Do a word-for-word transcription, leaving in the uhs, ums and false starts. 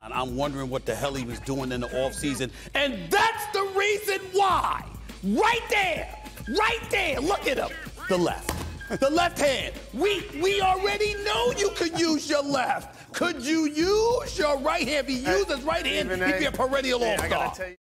And I'm wondering what the hell he was doing in the offseason. And that's the reason why. Right there. Right there. Look at him. The left. The left hand. We we already know you could use your left. Could you use your right hand? If he uses right hand, he'd be a perennial all-star.